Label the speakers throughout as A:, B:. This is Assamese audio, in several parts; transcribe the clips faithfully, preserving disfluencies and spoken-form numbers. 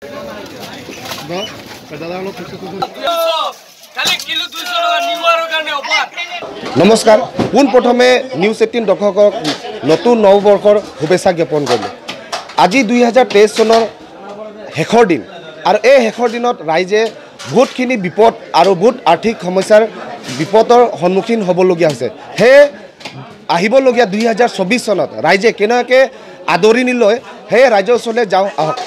A: নমস্কাৰ পোনপ্ৰথমে নিউজ এইটিন দৰ্শকক নতুন নৱবৰ্ষৰ শুভেচ্ছা জ্ঞাপন কৰিলোঁ। আজি দুই হাজাৰ তেইছ চনৰ শেষৰ দিন আৰু এই শেষৰ দিনত ৰাইজে বহুতখিনি বিপদ আৰু বহুত আৰ্থিক সমস্যাৰ বিপদৰ সন্মুখীন হ'বলগীয়া হৈছে। সেয়ে আহিবলগীয়া দুই হাজাৰ চৌবিছ চনত ৰাইজে কেনেকৈ আদৰণি লয় সেয়ে ৰাইজৰ ওচৰলৈ যাওঁ আহক।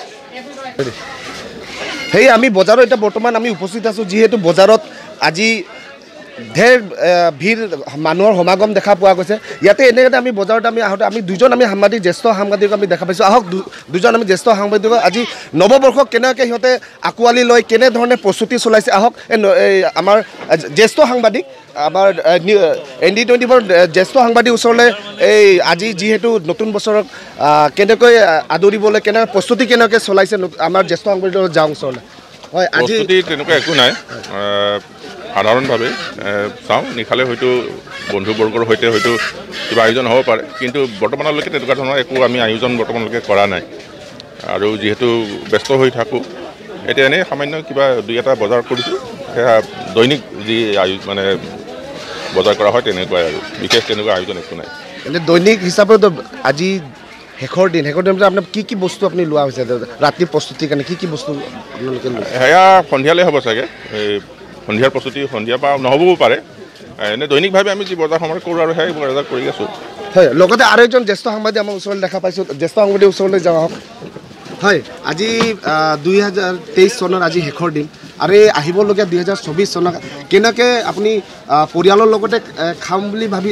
A: সেই আমি বজাৰত এতিয়া বৰ্তমান আমি উপস্থিত আছোঁ, যিহেতু বজাৰত আজি ঢেৰ ভিৰ মানুহৰ সমাগম দেখা পোৱা গৈছে। ইয়াতে এনেকৈ আমি বজাৰত আমি আহোঁতে আমি দুজন আমি সাংবাদিক জ্যেষ্ঠ সাংবাদিক আমি দেখা পাইছোঁ। আহক দুজন আমি জ্যেষ্ঠ সাংবাদিক আজি নৱবৰ্ষক কেনেকৈ সিহঁতে আঁকোৱালি লয়, কেনেধৰণে প্ৰস্তুতি চলাইছে আহক। এই আমাৰ জ্যেষ্ঠ সাংবাদিক আমাৰ এন ডি টুৱেণ্টি ফ'ৰ জ্যেষ্ঠ সাংবাদিক ওচৰলৈ এই আজি যিহেতু নতুন বছৰক কেনেকৈ আদৰিবলৈ কেনেকৈ প্ৰস্তুতি কেনেকৈ চলাইছে আমাৰ জ্যেষ্ঠ সাংবাদিকৰ যাওঁ ওচৰলৈ। হয়, আজি
B: তেনেকুৱা একো নাই, সাধাৰণভাৱে চাওঁ। নিশালে হয়তো বন্ধুবৰ্গৰ সৈতে হয়তো কিবা আয়োজন হ'ব পাৰে, কিন্তু বৰ্তমানলৈকে তেনেকুৱা ধৰণৰ একো আমি আয়োজন বৰ্তমানলৈকে কৰা নাই। আৰু যিহেতু ব্যস্ত হৈ থাকোঁ, এতিয়া এনেই সামান্য কিবা দুই এটা বজাৰ কৰিছোঁ, সেয়া দৈনিক যি মানে বজাৰ কৰা হয় তেনেকুৱাই আৰু বিশেষ তেনেকুৱা আয়োজন একো নাই।
A: এনে দৈনিক হিচাপত আজি শেষৰ দিন শেষৰ দিন আপোনাৰ কি কি বস্তু আপুনি লোৱা হৈছে ৰাতিৰ প্ৰস্তুতিৰ কাৰণে? কি কি বস্তু আপোনালোকে
B: সেয়া সন্ধিয়ালৈ হ'ব চাগে। এই সন্ধিয়াৰ প্ৰস্তুতি সন্ধিয়া পৰা নহ'বও পাৰে। এনে দৈনিকভাৱে আমি যি বজাৰ সমাৰ কৰোঁ আৰু সেই বজাৰ কৰি আছোঁ।
A: হয়, লগতে আৰু এজন জ্যেষ্ঠ সাংবাদিক আমাৰ ওচৰলৈ দেখা পাইছোঁ। জ্যেষ্ঠ সাংবাদিক ওচৰলৈ যাওঁ আহক। হয়, আজি দুই হাজাৰ তেইছ চনৰ আজি শেষৰ দিন আৰু এই আহিবলগীয়া দুই হাজাৰ চৌবিছ চনত কেনেকৈ আপুনি পৰিয়ালৰ লগতে খাম বুলি ভাবি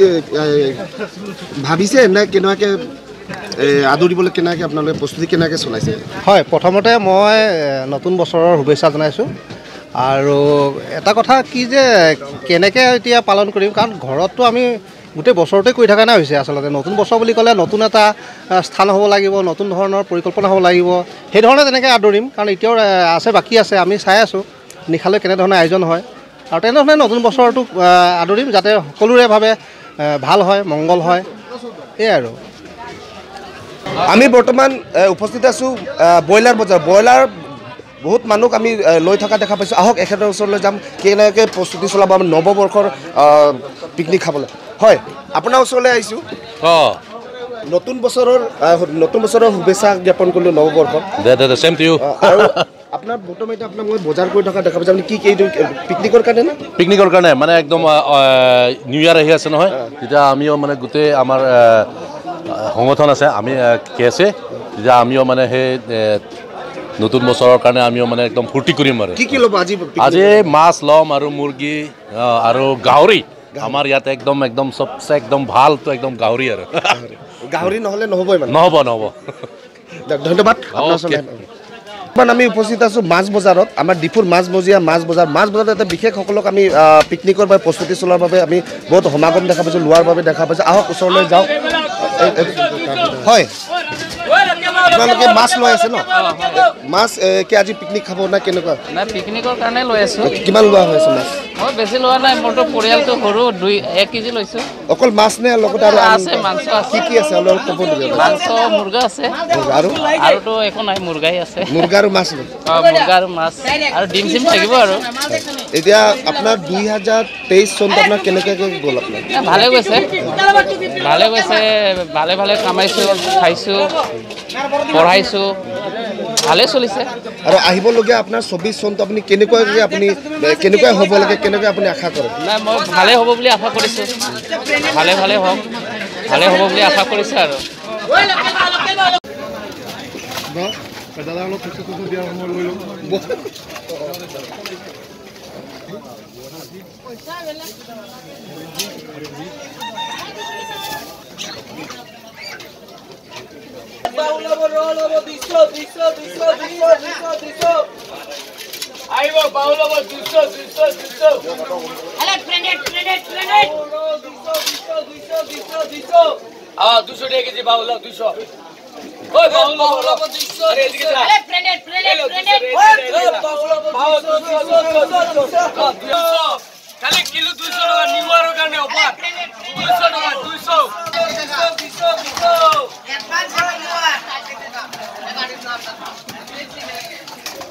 A: ভাবিছে নে কেনেকৈ আদৰিবলৈ কেনেকৈ আপোনালোকে প্ৰস্তুতি কেনেকৈ চলাইছে?
C: হয়, প্ৰথমতে মই নতুন বছৰৰ শুভেচ্ছা জনাইছোঁ। আৰু এটা কথা কি যে কেনেকৈ এতিয়া পালন কৰিম, কাৰণ ঘৰততো আমি গোটেই বছৰতে কৰি থকা নাই হৈছে। আচলতে নতুন বছৰ বুলি ক'লে নতুন এটা স্থান হ'ব লাগিব, নতুন ধৰণৰ পৰিকল্পনা হ'ব লাগিব। সেইধৰণে তেনেকৈ আদৰিম, কাৰণ এতিয়াও আছে, বাকী আছে। আমি চাই আছোঁ নিশালৈ কেনেধৰণে আয়োজন হয় আৰু তেনেধৰণে নতুন বছৰটো আদৰিম, যাতে সকলোৰে ভাৱে ভাল হয়, মংগল হয়। সেয়াই আৰু
A: আমি বৰ্তমান উপস্থিত আছোঁ ব্ৰইলাৰ বজাৰ। ব্ৰইলাৰ বহুত মানুহ আমি লৈ থকা দেখা পাইছোঁ। আহক এখেতৰ ওচৰলৈ যাম, কেনেকৈ প্ৰস্তুতি চলাব আমি নৱবৰ্ষৰ পিকনিক খাবলৈ। হয়, আপোনাৰ ওচৰলৈ আহিছোঁ।
D: অঁ,
A: নতুন বছৰৰ নতুন বছৰৰ শুভেচ্ছা জ্ঞাপন কৰিলোঁ নৱবৰ্ষক। আৰু আপোনাৰ বৰ্তমান এতিয়া আপোনাক মই বজাৰ কৰি থকা দেখা পাইছোঁ। আপুনি কি কি এইটো পিকনিকৰ কাৰণে নে?
D: পিকনিকৰ কাৰণে মানে একদম নিউ ইয়াৰ আহি আছে নহয়, তেতিয়া আমিও মানে গোটেই আমাৰ সংগঠন আছে, আমি কি আছে তেতিয়া আমিও মানে সেই নতুন বছৰৰ কাৰণে আমিও মানে একদম ফূৰ্তি কৰিম। আৰু
A: কি কি ল'ব আজি?
D: আজি মাছ ল'ম আৰু মুৰ্গী আৰু গাহৰি। আমাৰ ইয়াতে একদম একদম চবচে একদম ভালটো একদম গাহৰি। আৰু
A: গাহৰি নহ'লে নহ'বই মানে?
D: নহ'ব নহ'ব।
A: ধন্যবাদ। আমি উপস্থিত আছোঁ মাছ বজাৰত, আমাৰ ডিফুৰ মাছ মজিয়া মাছ বজাৰ। মাছ বজাৰত এটা বিশেষসকলক আমি পিকনিকৰ বাবে প্ৰস্তুতি চলোৱাৰ বাবে আমি বহুত সমাগম দেখা পাইছোঁ, লোৱাৰ বাবে দেখা পাইছোঁ। আহক ওচৰলৈ যাওঁ। হয়, আপোনালোকে মাছ লৈ আছে ন? মাছ কি আজি পিকনিক খাব না কেনেকুৱা?
E: নাই, পিকনিকৰ কাৰণে লৈ আছোঁ।
A: কিমান লোৱা হৈ আছে মাছ?
E: মই বেছি লোৱা নাই, মোৰতো পৰিয়ালটো সৰু, দুই এক কেজি লৈছোঁ।
A: অকল মাছ নে লগতে আৰু
E: আছে মাংস আছে?
A: কি কি আছে অলপ ক'ব নেকি?
E: মাংস মুৰ্গা আছে
A: আৰু
E: আৰুতো একো নাই, মুৰ্গাই আছে।
A: মুৰ্গা আৰু মাছ?
E: অঁ, মুৰ্গা আৰু মাছ আৰু ডিম চিম থাকিব। আৰু
A: এতিয়া আপোনাৰ দুই হাজাৰ তেইছ চনটো আপোনাৰ কেনেকৈ গ'ল? আপোনাৰ
E: ভালে গৈছে, ভালে গৈছে, ভালে ভালে কামাইছোঁ, খাইছোঁ, পঢ়াইছোঁ, ভালে চলিছে।
A: আৰু আহিবলগীয়া আপোনাৰ চৌবিছ চনটো আপুনি কেনেকুৱাকৈ আপুনি কেনেকুৱা হ'ব লাগে, কেনেকৈ আপুনি আশা কৰে?
E: নাই, মই ভালে হ'ব বুলি আশা কৰিছোঁ। ভালে ভালে হওক, ভালে হ'ব বুলি আশা কৰিছোঁ। আৰু
A: দাদা অলপ দিয়াৰ সময় লৈ লওক।
F: দুশো টাকা কেজি বাউল, দুশো। ওই বাউল দুশো। আরে এদিকে যা। আরে প্লেনেট প্লেনেট প্লেনেট। বাউল দুশো। খালি কিলো দুশো টাকা নিউয়ারের কারণে অফার। দুশো টাকা দুশো। দুশো দুশো দুশো। Advance newer.